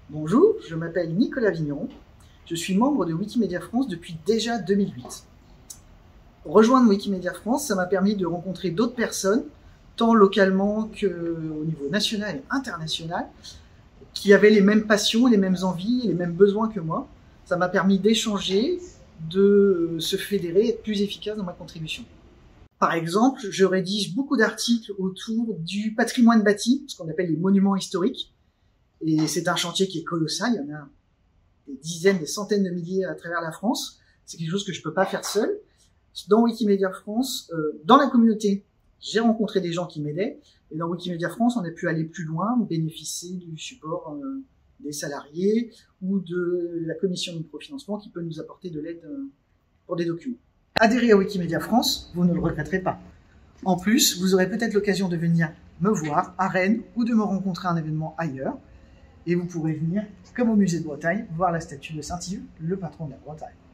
Bonjour, je m'appelle Nicolas Vigneron, je suis membre de Wikimedia France depuis déjà 2008. Rejoindre Wikimedia France, ça m'a permis de rencontrer d'autres personnes, tant localement qu'au niveau national et international, qui avaient les mêmes passions, les mêmes envies, les mêmes besoins que moi. Ça m'a permis d'échanger, de se fédérer et être plus efficace dans ma contribution. Par exemple, je rédige beaucoup d'articles autour du patrimoine bâti, ce qu'on appelle les monuments historiques. Et c'est un chantier qui est colossal, il y en a des dizaines, des centaines de milliers à travers la France. C'est quelque chose que je peux pas faire seul. Dans Wikimedia France, dans la communauté, j'ai rencontré des gens qui m'aidaient. Et dans Wikimedia France, on a pu aller plus loin, bénéficier du support des salariés ou de la commission de microfinancement qui peut nous apporter de l'aide pour des documents. Adhérez à Wikimedia France, vous ne le regretterez pas. En plus, vous aurez peut-être l'occasion de venir me voir à Rennes ou de me rencontrer à un événement ailleurs. Et vous pourrez venir, comme au musée de Bretagne, voir la statue de Saint-Yves, le patron de la Bretagne.